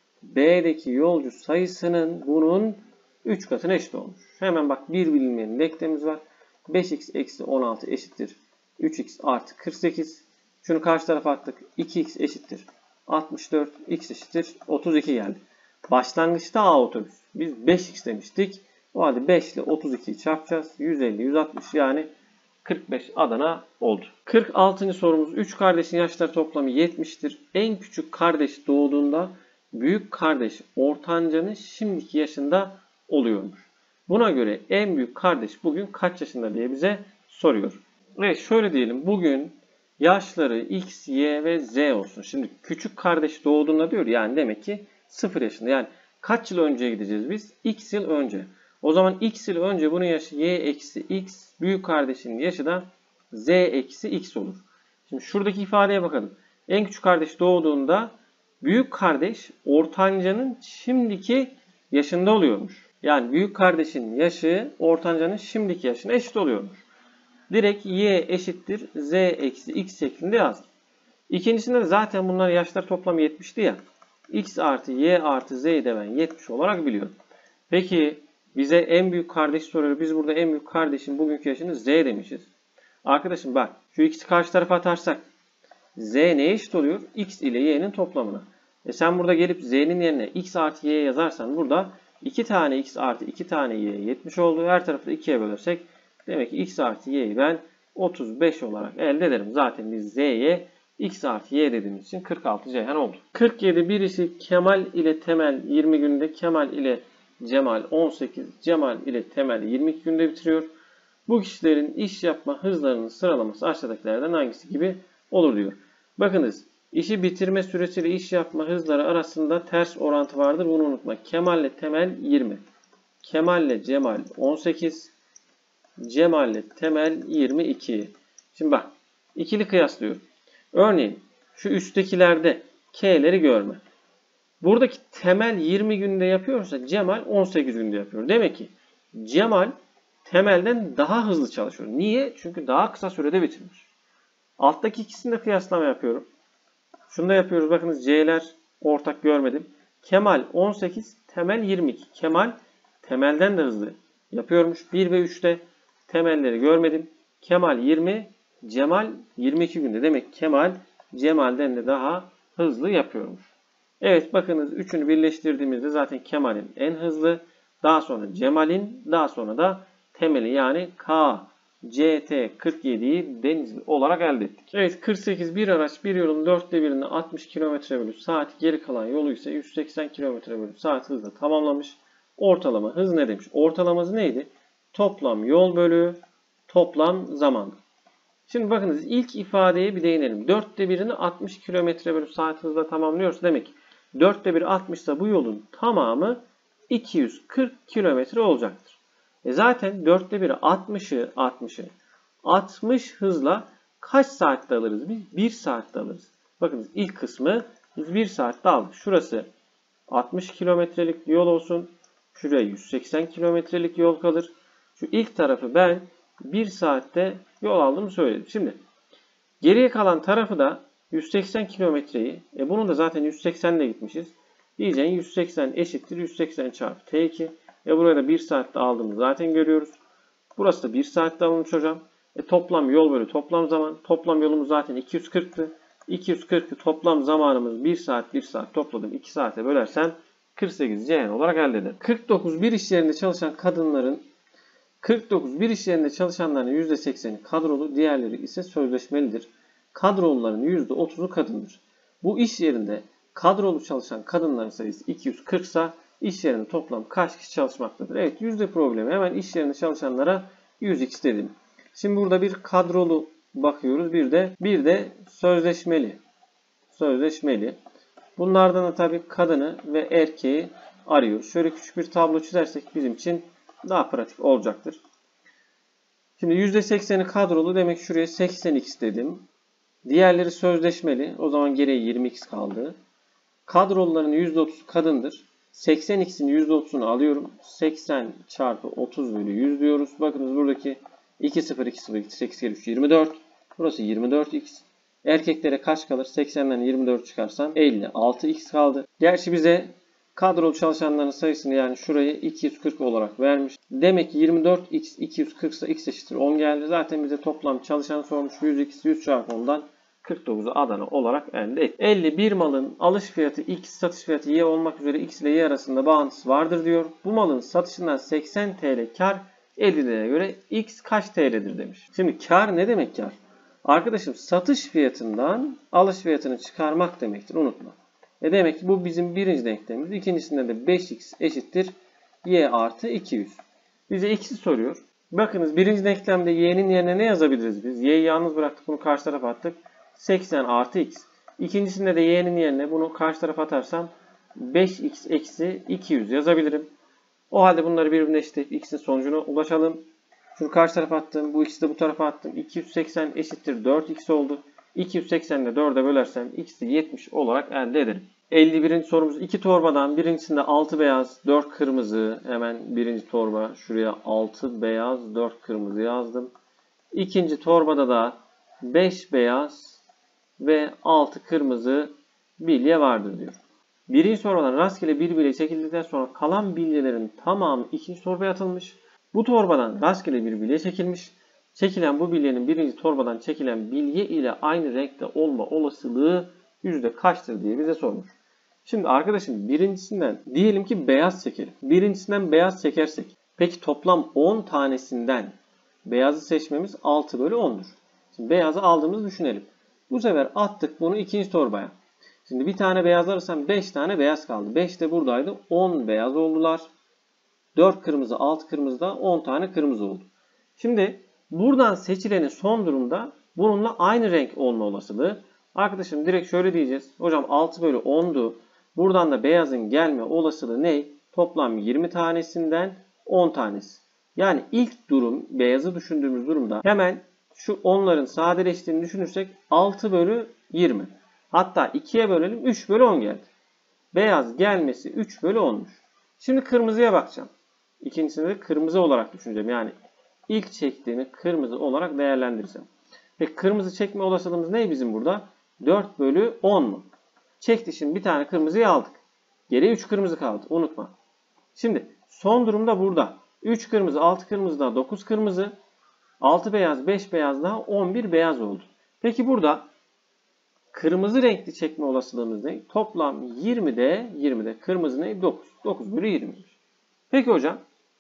B'deki yolcu sayısının bunun üç katına eşit olmuş. Hemen bak, bir bilinmeyen denklemimiz var. beş x eksi on altı eşittir üç x artı kırk sekiz. Şunu karşı tarafa attık. iki x eşittir altmış dört. X eşittir otuz iki geldi. Başlangıçta A otobüs. Biz beş x demiştik. O halde beş ile otuz ikiyi çarpacağız. yüz elli, yüz altmış yani kırk beş Adana oldu. kırk altıncı sorumuz. üç kardeşin yaşları toplamı yetmiştir. En küçük kardeş doğduğunda büyük kardeş ortancanın şimdiki yaşında oluyormuş. Buna göre en büyük kardeş bugün kaç yaşında diye bize soruyor. Evet, şöyle diyelim. Bugün yaşları X, Y ve Z olsun. Şimdi küçük kardeş doğduğunda diyor, yani demek ki sıfır yaşında. Yani kaç yıl önceye gideceğiz biz? X yıl önce. O zaman X yıl önce bunun yaşı Y eksi X, büyük kardeşin yaşı da Z eksi X olur. Şimdi şuradaki ifadeye bakalım. En küçük kardeş doğduğunda büyük kardeş ortancanın şimdiki yaşında oluyormuş. Yani büyük kardeşin yaşı ortancanın şimdiki yaşına eşit oluyormuş. Direkt Y eşittir Z eksi X şeklinde yazdım. İkincisinde de zaten bunların yaşları toplamı yetmişti ya. X artı Y artı Z'yi de ben yetmiş olarak biliyorum. Peki bize en büyük kardeş soruyor. Biz burada en büyük kardeşin bugünkü yaşını Z demişiz. Arkadaşım bak, şu X'i karşı tarafa atarsak Z neye eşit oluyor? X ile Y'nin toplamına. E sen burada gelip Z'nin yerine X artı Y yazarsan burada iki tane X artı iki tane Y yetmiş oldu. Her tarafı da ikiye bölersek demek ki X artı Y'yi ben otuz beş olarak elde ederim. Zaten biz Z'ye X artı Y dediğimiz için kırk altı Ceyhan oldu. kırk yedi birisi Kemal ile Temel yirmi günde, Kemal ile Cemal on sekiz, Cemal ile Temel yirmi iki günde bitiriyor. Bu kişilerin iş yapma hızlarının sıralaması aşağıdakilerden hangisi gibi olur diyor. Bakınız, işi bitirme süresiyle iş yapma hızları arasında ters orantı vardır. Bunu unutma. Kemal ile Temel yirmi. Kemal ile Cemal on sekiz. Cemal ile Temel yirmi iki. Şimdi bak, ikili kıyaslıyor. Örneğin şu üsttekilerde K'leri görme. Buradaki Temel yirmi günde yapıyorsa Cemal on sekiz günde yapıyor. Demek ki Cemal Temel'den daha hızlı çalışıyor. Niye? Çünkü daha kısa sürede bitirmiş. Alttaki ikisini de kıyaslama yapıyorum. Şunu da yapıyoruz. Bakınız, C'ler ortak görmedim. Kemal on sekiz, Temel yirmi iki. Kemal Temel'den de hızlı yapıyormuş. bir ve üçte Temelleri görmedim. Kemal yirmi, Cemal yirmi iki günde. Demek Kemal Cemal'den de daha hızlı yapıyormuş. Evet, bakınız, üçünü birleştirdiğimizde zaten Kemal'in en hızlı, daha sonra Cemal'in, daha sonra da Temel'i yani K, C T kırk yediyi Denizli olarak elde ettik. Evet, kırk sekiz bir araç bir yolun dörtte birini altmış kilometre bölü saat, geri kalan yolu ise yüz seksen kilometre bölü saat hızla tamamlamış. Ortalama hız ne demiş? Ortalaması neydi? Toplam yol bölü toplam zaman. Şimdi bakınız, ilk ifadeye bir değinelim. dörtte birini altmış kilometre bölü saat hızla tamamlıyoruz. Demek ki dörtte biri altmış ise bu yolun tamamı iki yüz kırk kilometre olacaktır. E zaten dörtte biri altmışı altmışı altmış hızla kaç saatte alırız? Biz bir saatte alırız. Bakınız, ilk kısmı biz bir saatte aldık. Şurası altmış kilometrelik yol olsun. Şuraya yüz seksen kilometrelik yol kalır. Şu ilk tarafı ben bir saatte yol aldığımı söyledim. Şimdi geriye kalan tarafı da yüz seksen kilometreyi, e bunu da zaten yüz seksen ile gitmişiz. Diyeceğin yüz seksen eşittir yüz seksen çarpı T iki. E buraya da bir saatte aldığımı zaten görüyoruz. Burası da bir saatte alınmış hocam. E toplam yol bölü toplam zaman. Toplam yolumuz zaten iki yüz kırktı. iki yüz kırk'ı toplam zamanımız bir saat bir saat topladım. iki saate bölersem kırk sekiz Ceyhan olarak elde ederim. kırk dokuz bir iş yerinde çalışan kadınların kırk dokuz bir iş yerinde çalışanların yüzde sekseni kadrolu, diğerleri ise sözleşmelidir. Kadroluların yüzde otuzu kadındır. Bu iş yerinde kadrolu çalışan kadınların sayısı iki yüz kırk ise iş yerinde toplam kaç kişi çalışmaktadır? Evet, yüzde problemi. Hemen iş yerinde çalışanlara yüz x dedim. Şimdi burada bir kadrolu bakıyoruz. Bir de bir de sözleşmeli. Sözleşmeli. Bunlardan da tabii kadını ve erkeği arıyoruz. Şöyle küçük bir tablo çizersek bizim için daha pratik olacaktır. Şimdi yüzde sekseni kadrolu, demek şuraya seksen x dedim. Diğerleri sözleşmeli. O zaman geriye yirmi x kaldı. Kadroluların yüzde otuzu kadındır. seksen x'in yüzde otuzunu alıyorum. seksen çarpı otuz bölü yüz diyoruz. Bakınız buradaki iki sıfır iki sıfır sekiz kere üç yirmi dört. Burası yirmi dört x. Erkeklere kaç kalır? seksenden yirmi dört çıkarsam elli altı x kaldı. Gerçi bize kadrolu çalışanların sayısını, yani şurayı iki yüz kırk olarak vermiş. Demek ki yirmi dört x iki yüz kırk ise x eşittir on geldi. Zaten bize toplam çalışan sormuş. yüz x yüz çarpı ondan kırk dokuzu Adana olarak elde et. elli bir malın alış fiyatı x, satış fiyatı y olmak üzere x ile y arasında bağıntısı vardır diyor. Bu malın satışından seksen TL kar elde göre x kaç T L'dir demiş. Şimdi kar ne demek kar? Arkadaşım satış fiyatından alış fiyatını çıkarmak demektir. Unutma. E demek ki bu bizim birinci denklemimiz. İkincisinde de beş x eşittir y artı iki yüz. Bize x'i soruyor. Bakınız birinci denklemde y'nin yerine ne yazabiliriz biz? Y'yi yalnız bıraktık, bunu karşı tarafa attık. seksen artı x. İkincisinde de y'nin yerine bunu karşı tarafa atarsam beş x eksi iki yüz yazabilirim. O halde bunları birbirine eşitleyip x'in sonucuna ulaşalım. Şunu karşı tarafa attım. Bu x'i de bu tarafa attım. iki yüz seksen eşittir dört x oldu. iki yüz seksen ile dörde bölersem x'i yetmiş olarak elde ederim. elli birinci sorumuz iki torbadan. Birincisinde altı beyaz, dört kırmızı. Hemen birinci torba. Şuraya altı beyaz, dört kırmızı yazdım. İkinci torbada da beş beyaz ve altı kırmızı bilye vardır diyor. Birinci torbadan rastgele bir bilye çekildikten sonra kalan bilyelerin tamamı ikinci torbaya atılmış. Bu torbadan rastgele bir bilye çekilmiş. Çekilen bu bilyenin birinci torbadan çekilen bilye ile aynı renkte olma olasılığı yüzde kaçtır diye bize sormuş. Şimdi arkadaşım birincisinden diyelim ki beyaz çekelim. Birincisinden beyaz çekersek, peki toplam on tanesinden beyazı seçmemiz altı bölü on'dur. Şimdi beyazı aldığımızı düşünelim. Bu sefer attık bunu ikinci torbaya. Şimdi bir tane beyaz alırsam beş tane beyaz kaldı. beş de buradaydı. on beyaz oldular. dört kırmızı, altı kırmızı da on tane kırmızı oldu. Şimdi buradan seçilenin son durumda bununla aynı renk olma olasılığı. Arkadaşım direkt şöyle diyeceğiz. Hocam altı bölü on'du. Buradan da beyazın gelme olasılığı ne? Toplam yirmi tanesinden on tanesi. Yani ilk durum, beyazı düşündüğümüz durumda hemen şu onların sadeleştiğini düşünürsek altı bölü yirmi. Hatta ikiye bölelim, üç bölü on geldi. Beyaz gelmesi üç bölü on'muş. Şimdi kırmızıya bakacağım. İkincisini de kırmızı olarak düşüneceğim. Yani ilk çektiğimi kırmızı olarak değerlendireceğim. Peki kırmızı çekme olasılığımız ne bizim burada? dört bölü on mu? Çekti, şimdi bir tane kırmızıyı aldık. Geriye üç kırmızı kaldı. Unutma. Şimdi son durumda burada. üç kırmızı, altı kırmızı daha dokuz kırmızı. altı beyaz, beş beyaz daha on bir beyaz oldu. Peki burada kırmızı renkli çekme olasılığımız ne? Toplam yirmide, yirmide kırmızı ne? dokuz. dokuz bölü yirmi. Peki hocam.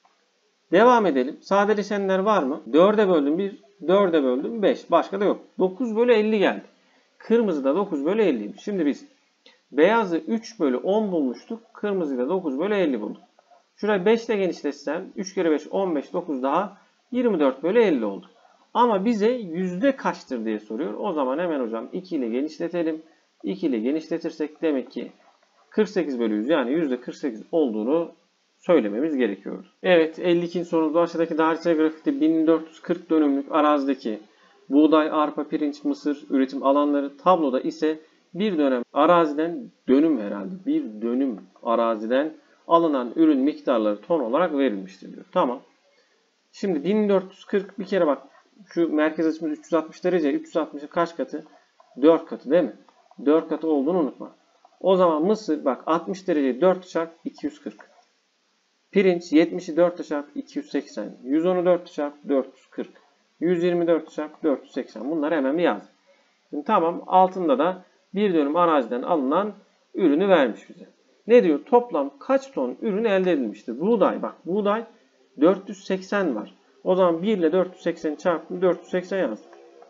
Devam edelim. Sadeleşenler var mı? dörde böldüm bir, dörde böldüm beş. Başka da yok. dokuz bölü elli geldi. Kırmızı da dokuz bölü elliymiş. Şimdi biz beyazı üç bölü on bulmuştuk. Kırmızıyı da dokuz bölü elli bulduk. Şurayı beş ile genişletsem üç kere beş on beş, dokuz daha yirmi dört bölü elli oldu. Ama bize yüzde kaçtır diye soruyor. O zaman hemen hocam iki ile genişletelim. iki ile genişletirsek demek ki kırk sekiz bölü yüz, yani yüzde kırk sekiz olduğunu söylememiz gerekiyordu. Evet, elli ikinci sorumuzda aşağıdaki dairesel grafikte bin dört yüz kırk dönümlük arazideki buğday, arpa, pirinç, mısır üretim alanları, tabloda ise bir dönem araziden, dönüm herhalde bir dönüm araziden alınan ürün miktarları ton olarak verilmiştir diyor. Tamam. Şimdi bin dört yüz kırk, bir kere bak şu merkez açımız üç yüz altmış derece. üç yüz altmışın kaç katı? dört katı değil mi? dört katı olduğunu unutma. O zaman mısır bak altmış dereceyi dört çarp iki yüz kırk. Pirinç yetmişi dört çarp iki yüz seksen. yüz onu dört çarp dört yüz kırk. yüz yirmi dört çarp dört yüz seksen. Bunları hemen bir yaz. Şimdi tamam, altında da bir dönüm araziden alınan ürünü vermiş bize. Ne diyor? Toplam kaç ton ürün elde edilmiştir? Buğday bak, buğday dört yüz seksen var. O zaman bir ile dört yüz sekseni çarptım, dört yüz seksen yazdım.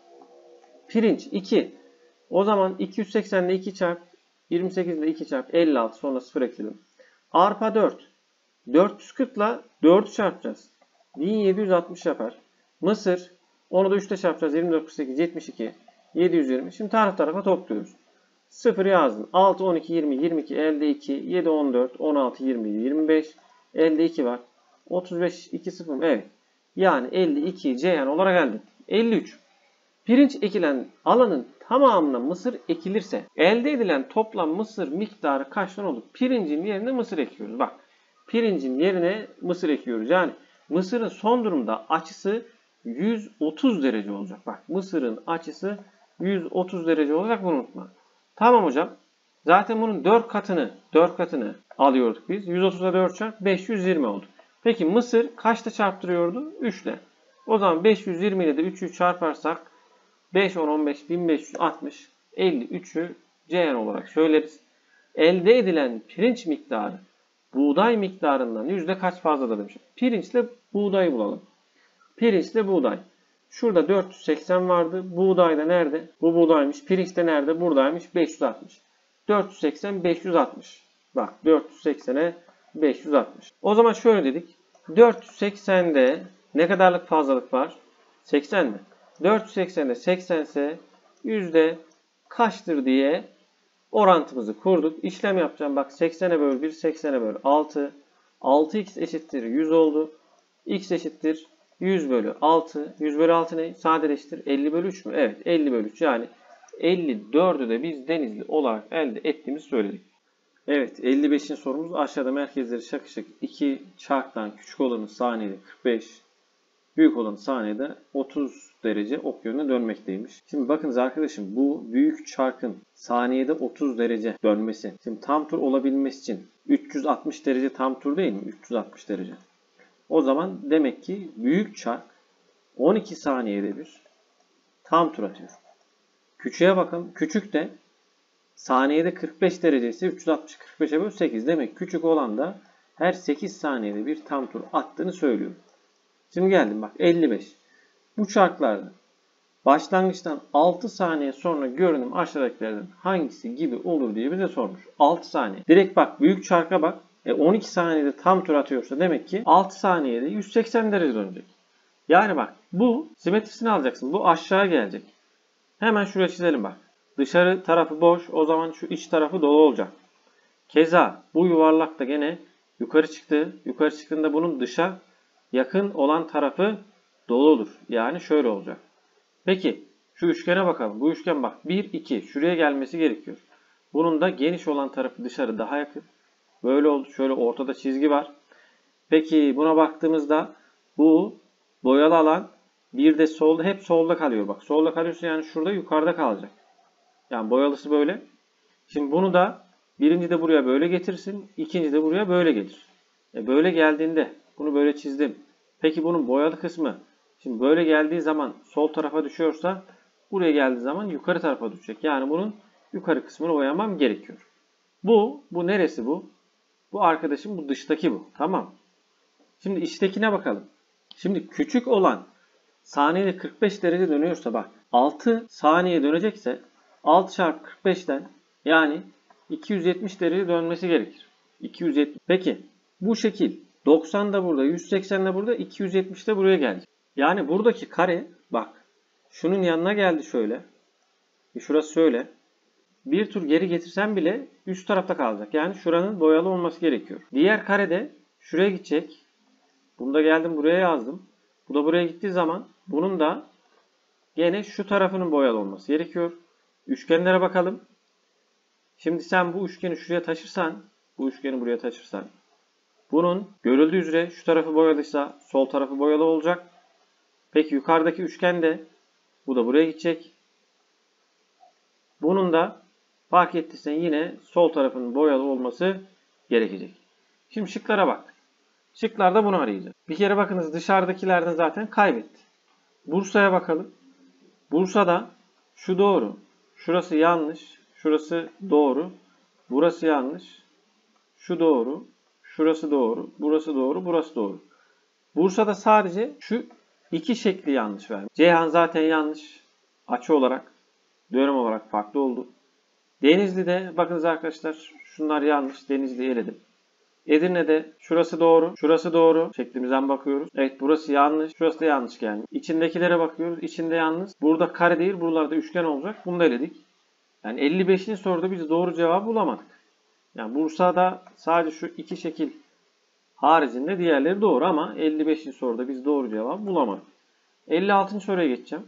Pirinç iki. O zaman iki yüz seksen ile iki çarp, yirmi sekiz ile iki çarp, elli altı, sonra sıfır ekledim. Arpa dört. dört yüz kırk ile dördü çarpacağız. bin yedi yüz altmış yapar. Mısır, onu da üçte çarpacağız. yirmi dört, kırk sekiz, yetmiş iki, yedi yüz yirmi. Şimdi taraf tarafa topluyoruz. sıfır yazdın. altı, on iki, yirmi, yirmi iki, elde iki, yedi, on dört, on altı, yirmi, yirmi beş, elde iki var. otuz beş, iki, sıfır. Evet. Yani elli iki Ceyhan olarak elde ettik. elli üç. Pirinç ekilen alanın tamamına mısır ekilirse elde edilen toplam mısır miktarı kaç ton olur? Pirincin yerine mısır ekiyoruz. Bak. Pirincin yerine mısır ekiyoruz. Yani mısırın son durumda açısı yüz otuz derece olacak. Bak, mısırın açısı yüz otuz derece olacak, bunu unutma. Tamam hocam. Zaten bunun dört katını, dört katını alıyorduk biz. yüz otuza dört çarp beş yüz yirmi oldu. Peki mısır kaçta çarptırıyordu? üç ile. O zaman beş yüz yirmi ile de üçü çarparsak beş, on, on beş, bin beş yüz altmış, elli üçü Ceyhan olarak söyleriz. Elde edilen pirinç miktarı buğday miktarından yüzde kaç fazladır demiş. Pirinçle buğdayı bulalım. Pirinçle buğday. Şurada dört yüz seksen vardı. Buğday da nerede? Bu buğdaymış. Pirinç de nerede? Buradaymış. beş yüz altmış. dört yüz seksen, beş yüz altmış. Bak, dört yüz seksene beş yüz altmış. O zaman şöyle dedik. dört yüz seksende ne kadarlık fazlalık var? seksen mi? dört yüz seksende seksen ise yüzde kaçtır diye orantımızı kurduk. İşlem yapacağım. Bak, seksene böl bir, seksene böl altı. altı x eşittir yüz oldu. X eşittir yüz bölü altı. yüz bölü altı ne? Sadeleştir. elli bölü üç mü? Evet, elli bölü üç. Yani elli dördü de biz Denizli olarak elde ettiğimizi söyledik. Evet, elli beşinci sorumuz aşağıda merkezleri şakışık iki çarktan küçük olanı saniyede kırk beş, büyük olanı saniyede otuz derece ok yönüne dönmekteymiş. Şimdi bakınız arkadaşım, bu büyük çarkın saniyede otuz derece dönmesi. Şimdi tam tur olabilmesi için üç yüz altmış derece tam tur değil mi? üç yüz altmış derece. O zaman demek ki büyük çark on iki saniyede bir tam tur atıyor. Küçüğe bakın. Küçük de saniyede kırk beş derece ise üç yüz altmışı kırk beşe böl sekiz. Demek küçük olan da her sekiz saniyede bir tam tur attığını söylüyor. Şimdi geldim bak, elli beş. Bu çarklarda başlangıçtan altı saniye sonra görünüm aşağıdakilerden hangisi gibi olur diye bize sormuş. altı saniye. Direkt bak, büyük çarka bak. E on iki saniyede tam tur atıyorsa demek ki altı saniyede yüz seksen derece dönecek. Yani bak, bu simetrisini alacaksın. Bu aşağı gelecek. Hemen şuraya çizelim bak. Dışarı tarafı boş. O zaman şu iç tarafı dolu olacak. Keza bu yuvarlak da gene yukarı çıktı. Yukarı çıktığında bunun dışa yakın olan tarafı dolu olur. Yani şöyle olacak. Peki şu üçgene bakalım. Bu üçgen bak bir, iki. Şuraya gelmesi gerekiyor. Bunun da geniş olan tarafı dışarı daha yakın. Böyle oldu. Şöyle ortada çizgi var. Peki buna baktığımızda bu boyalı alan bir de solda, hep solda kalıyor. Bak, solda kalıyorsa yani şurada yukarıda kalacak. Yani boyalısı böyle. Şimdi bunu da birinci de buraya böyle getirsin. İkinci de buraya böyle gelir. E böyle geldiğinde bunu böyle çizdim. Peki bunun boyalı kısmı şimdi böyle geldiği zaman sol tarafa düşüyorsa buraya geldiği zaman yukarı tarafa düşecek. Yani bunun yukarı kısmını boyamam gerekiyor. Bu, bu neresi bu? Bu arkadaşım, bu dıştaki bu. Tamam. Şimdi içtekine bakalım. Şimdi küçük olan saniyede kırk beş derece dönüyorsa bak, altı saniye dönecekse altı çarpı kırk beşten yani iki yüz yetmiş derece dönmesi gerekir. iki yüz yetmiş. Peki bu şekil doksan da burada, yüz seksen de burada, iki yüz yetmiş de buraya gelecek. Yani buradaki kare bak şunun yanına geldi şöyle. Şurası şöyle. Bir tur geri getirsem bile üst tarafta kalacak. Yani şuranın boyalı olması gerekiyor. Diğer kare de şuraya gidecek. Bunu da geldim buraya yazdım. Bu da buraya gittiği zaman bunun da gene şu tarafının boyalı olması gerekiyor. Üçgenlere bakalım. Şimdi sen bu üçgeni şuraya taşırsan, bu üçgeni buraya taşırsan, bunun görüldüğü üzere şu tarafı boyalıysa sol tarafı boyalı olacak. Peki yukarıdaki üçgen de bu da buraya gidecek. Bunun da fark ettiysen yine sol tarafının boyalı olması gerekecek. Şimdi şıklara bak. Şıklarda bunu arayacağız. Bir kere bakınız, dışarıdakilerden zaten kaybetti. Bursa'ya bakalım. Bursa'da şu doğru. Şurası yanlış. Şurası doğru. Burası yanlış. Şu doğru. Şurası doğru. Burası doğru. Burası doğru. Bursa'da sadece şu iki şekli yanlış vermiş. Ceyhan zaten yanlış. Açı olarak, dönem olarak farklı oldu. Denizli'de bakınız arkadaşlar, şunlar yanlış. Denizli'yi eledim. Edirne'de şurası doğru, şurası doğru şeklimizden bakıyoruz. Evet, burası yanlış, şurası da yanlış gelmiş. İçindekilere bakıyoruz. İçinde yalnız. Burada kare değil, buralarda üçgen olacak. Bunu da eledik. Yani elli beşinci soruda biz doğru cevabı bulamadık. Yani Bursa'da sadece şu iki şekil haricinde diğerleri doğru ama elli beşinci soruda biz doğru cevabı bulamadık. elli altıncı soruya geçeceğim.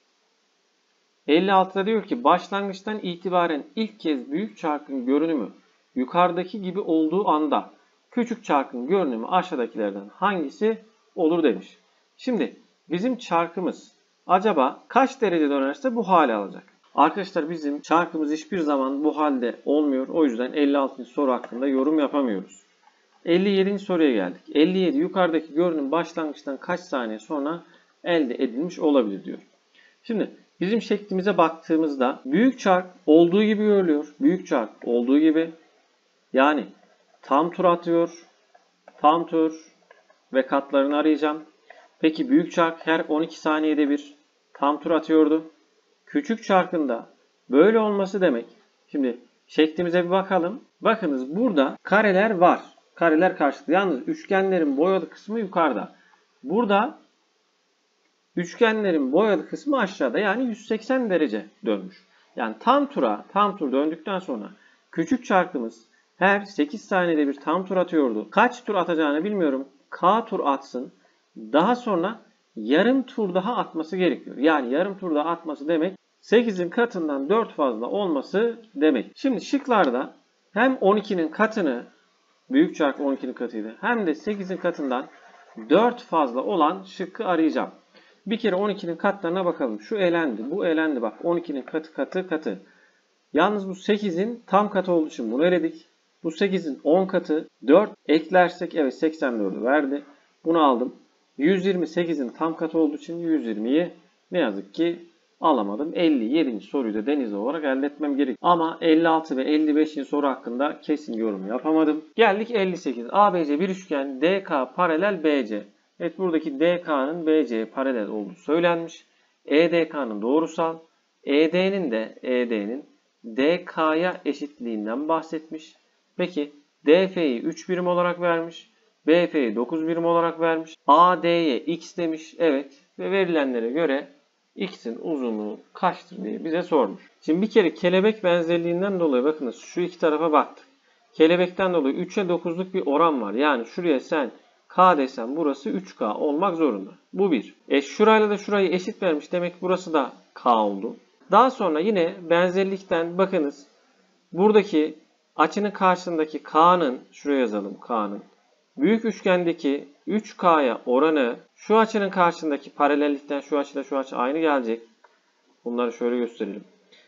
elli altıda diyor ki başlangıçtan itibaren ilk kez büyük çarkın görünümü yukarıdaki gibi olduğu anda küçük çarkın görünümü aşağıdakilerden hangisi olur demiş. Şimdi bizim çarkımız acaba kaç derece dönerse bu hale alacak? Arkadaşlar bizim çarkımız hiçbir zaman bu halde olmuyor. O yüzden elli altıncı soru hakkında yorum yapamıyoruz. elli yedinci soruya geldik. elli yedi yukarıdaki görünüm başlangıçtan kaç saniye sonra elde edilmiş olabilir diyor. Şimdi bizim şeklimize baktığımızda büyük çark olduğu gibi görülüyor. Büyük çark olduğu gibi. Yani tam tur atıyor. Tam tur ve katlarını arayacağım. Peki büyük çark her on iki saniyede bir tam tur atıyordu. Küçük çarkın da böyle olması demek. Şimdi şeklimize bir bakalım. Bakınız burada kareler var. Kareler karşılıklı. Yalnız üçgenlerin boyalı kısmı yukarıda. Burada üçgenlerin boyalı kısmı aşağıda. Yani yüz seksen derece dönmüş. Yani tam tura, tam tur döndükten sonra küçük çarkımız her sekiz saniyede bir tam tur atıyordu. Kaç tur atacağını bilmiyorum. K tur atsın. Daha sonra yarım tur daha atması gerekiyor. Yani yarım tur daha atması demek sekizin katından dört fazla olması demek. Şimdi şıklarda hem on ikinin katını, büyük çark on ikinin katıydı, hem de sekizin katından dört fazla olan şıkkı arayacağım. Bir kere on ikinin katlarına bakalım. Şu elendi, bu elendi. Bak on ikinin katı katı katı. Yalnız bu sekizin tam katı olduğu için bunu eledik. Bu sekizin on katı. dört eklersek evet seksen dördü verdi. Bunu aldım. yüz yirmi sekizin tam katı olduğu için yüz yirmiyi ne yazık ki alamadım. elli yedinci soruyu da deniz olarak elde etmem gerek. Ama elli altı ve elli beşinci soru hakkında kesin yorum yapamadım. Geldik elli sekiz. A B C bir üçgen D K paralel B C. Evet buradaki D K'nın B C'ye paralel olduğu söylenmiş. E D K'nın doğrusal. E D'nin de E D'nin D K'ya eşitliğinden bahsetmiş. Peki D F'yi üç birim olarak vermiş. B F'yi dokuz birim olarak vermiş. A D'ye X demiş. Evet. Ve verilenlere göre X'in uzunluğu kaçtır diye bize sormuş. Şimdi bir kere kelebek benzerliğinden dolayı bakınız şu iki tarafa baktık. Kelebekten dolayı üçe dokuzluk bir oran var. Yani şuraya sen K desem burası üç K olmak zorunda. Bu bir. E şurayla da şurayı eşit vermiş. Demek burası da K oldu. Daha sonra yine benzerlikten bakınız. Buradaki açının karşısındaki K'nın, şuraya yazalım K'nın. Büyük üçgendeki üç K'ya oranı şu açının karşısındaki paralellikten şu açıyla şu açı aynı gelecek. Bunları şöyle gösterelim.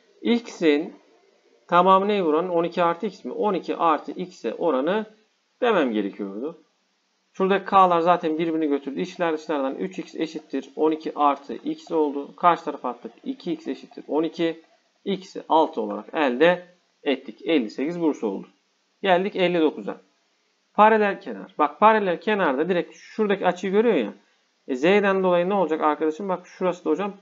X'in tamamı neye oranı? on iki artı X mi? on iki artı X'e oranı demem gerekiyordu. Şuradaki K'lar zaten birbirini götürdü. İçler dışlardan üç X eşittir on iki artı X oldu. Karşı tarafa attık. iki X eşittir on iki. X'i altı olarak elde ettik. elli sekiz Bursa oldu. Geldik elli dokuza. Paralel kenar. Bak paralel kenarda direkt şuradaki açıyı görüyor ya. E, Z'den dolayı ne olacak arkadaşım? Bak şurası da hocam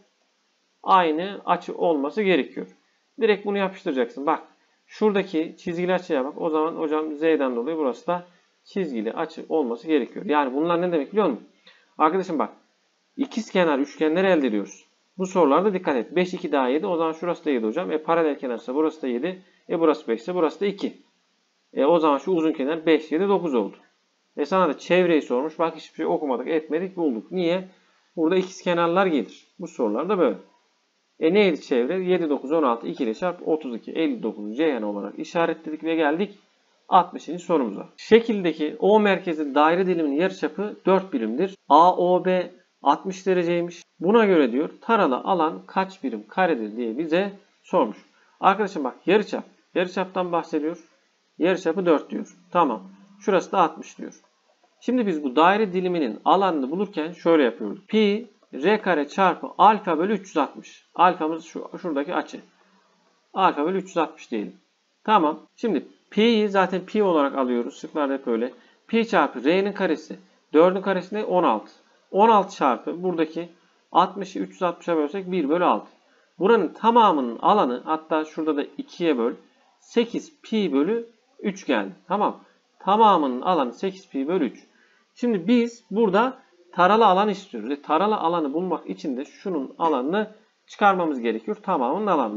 aynı açı olması gerekiyor. Direkt bunu yapıştıracaksın. Bak şuradaki çizgili açıya bak. O zaman hocam Z'den dolayı burası da çizgili açı olması gerekiyor. Yani bunlar ne demek biliyor musun? Arkadaşım bak ikizkenar üçgenleri elde ediyoruz. Bu sorularda dikkat et. beş iki daha yedi. O zaman şurası da yedi hocam. E paralel kenarsa burası da yedi. E burası beş ise burası da iki. E o zaman şu uzun kenar beş, yedi, dokuz oldu. E sana da çevreyi sormuş. Bak hiçbir şey okumadık, etmedik, bulduk. Niye? Burada ikizkenarlar gelir. Bu sorularda böyle. E neydi çevre? yedi, dokuz, on altı, iki ile çarp otuz iki, elli dokuz Ceyhan olarak işaretledik ve geldik altmışıncı sorumuza. Şekildeki O merkezi daire diliminin yarıçapı dört birimdir. A O B altmış dereceymiş. Buna göre diyor taralı alan kaç birim karedir diye bize sormuş. Arkadaşım bak yarıçap. Yarıçaptan bahsediyor. Yarıçapı dört diyor. Tamam. Şurası da altmış diyor. Şimdi biz bu daire diliminin alanını bulurken şöyle yapıyorduk. Pi r kare çarpı alfa bölü üç yüz altmış. Alfamız şu şuradaki açı. Alfa bölü üç yüz altmış diyelim. Tamam. Şimdi pi'yi zaten pi olarak alıyoruz. Şıklarda hep öyle. Pi çarpı r'nin karesi. dördün karesi ne? on altı. on altı çarpı buradaki altmışı üç yüz altmışa bölsek bir bölü altı. Buranın tamamının alanı hatta şurada da ikiye böl. sekiz pi bölü üç geldi. Tamam. Tamamının alanı sekiz pi bölü üç. Şimdi biz burada taralı alan istiyoruz. E, taralı alanı bulmak için de şunun alanını çıkarmamız gerekiyor. Tamamının alanından.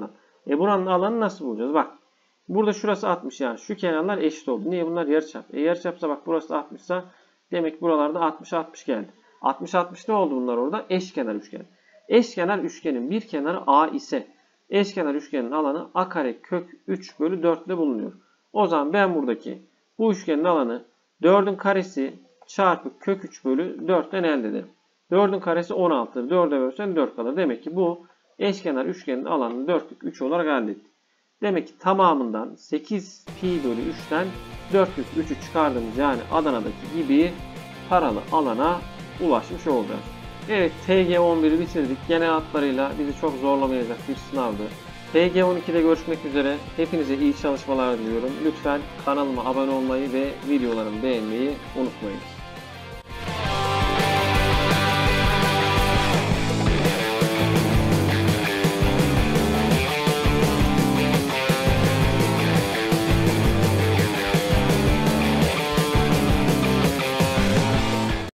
E buranın alanı nasıl bulacağız? Bak. Burada şurası altmış yani. Şu kenarlar eşit oldu. Niye? Bunlar yarıçap. E yarıçapsa bak burası altmış ise demek ki buralarda altmış altmış geldi. altmış altmış ne oldu bunlar orada? Eşkenar üçgen. Eşkenar üçgenin bir kenarı A ise eşkenar üçgenin alanı A kare kök üç bölü dört ile bulunuyor. O zaman ben buradaki bu üçgenin alanı dördün karesi çarpı kök üç bölü dörtten elde ederim. dördün karesi on altı'dır. dörde bölürsen dört kalır. Demek ki bu eşkenar üçgenin alanını dörtlük üç olarak elde ettik. Demek ki tamamından sekiz pi bölü üçten dörtlük üçü çıkardığımız yani Adana'daki gibi paralı alana ulaşmış olacağız. Evet, T G on bir'i bitirdik. Genel hatlarıyla bizi çok zorlamayacak bir sınavdı. T G on iki'de görüşmek üzere. Hepinize iyi çalışmalar diliyorum. Lütfen kanalıma abone olmayı ve videolarımı beğenmeyi unutmayın.